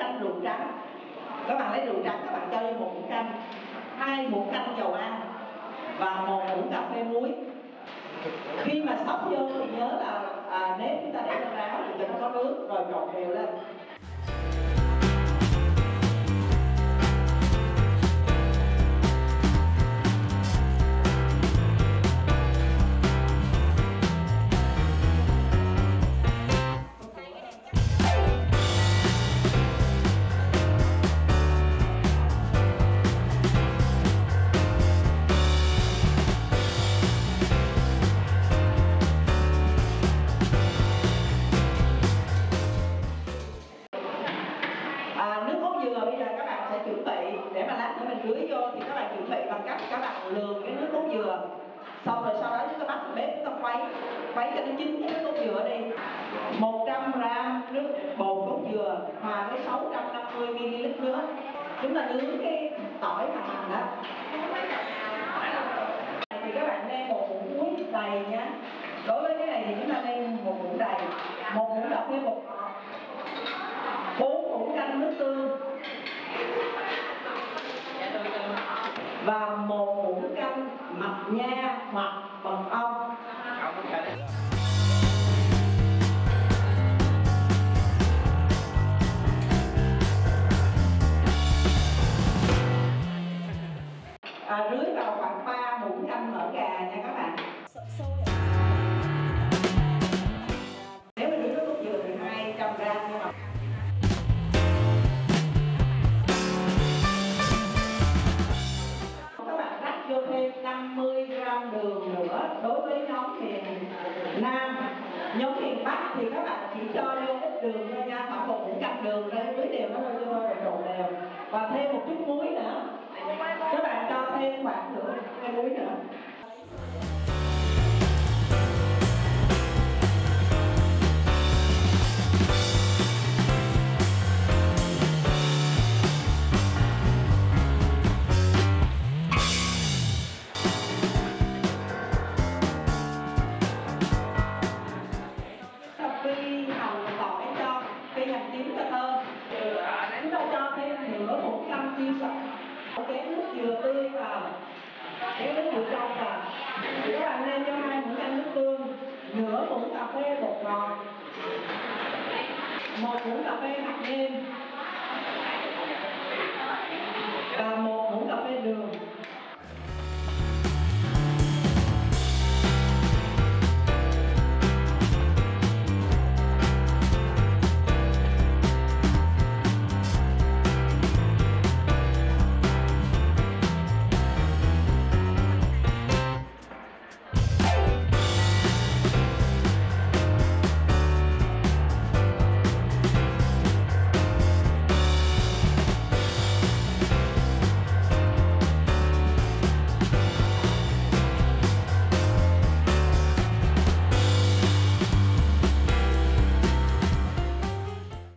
canh rượu trắng. Các bạn lấy rượu trắng các bạn cho vô 1 muỗng canh, 2 muỗng canh dầu ăn và 1 muỗng cà phê muối. Khi mà sắp vô thì nhớ là nếp chúng ta để cho ráo để cho nó có nước rồi trộn đều lên. Nước cốt dừa bây giờ các bạn sẽ chuẩn bị để mà lát nữa mình rưới vô, thì các bạn chuẩn bị bằng cách các bạn lườm cái nước cốt dừa, xong rồi sau đó chúng ta bắt bếp chúng ta khuấy cho nó chín cái nước cốt dừa đi. 100g nước bột cốt dừa hòa với 650ml nước. Chúng ta nướng cái tỏi hành đó. Thì các bạn nêm 1 muỗng muối đầy nhé. Đối với cái này thì chúng ta nêm 1 muỗng đầy, 1 muỗng cà phê bột ngọt, 4 muỗng canh nước tương và 1 muỗng canh mạch nha hoặc mật ong. Rưới vào khoảng 3 muỗng canh mỡ gà nha các bạn. Nếu mà rưới nước cốt dừa thì 200g nha bạn. Các bạn rắc vô thêm 50g đường nữa. Đối với nhóm miền Nam, nhóm miền Bắc thì các bạn chỉ cho vô ít đường thôi nha, khoảng 1 muỗng canh đường rồi rưới đều nó lên vô rồi trộn đều. Và thêm một chút muối nữa. Các bạn cho thêm khoảng nửa cái muối nữa. Phi hành tỏi cho phi hành tím cho thơm. Chúng ta cho thêm nửa muỗng canh chiên sợi, chén nước dừa tươi vào, chén nước dừa trong vào. Thì các bạn nêm cho 2 muỗng canh nước tương, nửa muỗng cà phê bột ngọt, 1 muỗng cà phê hạt nêm,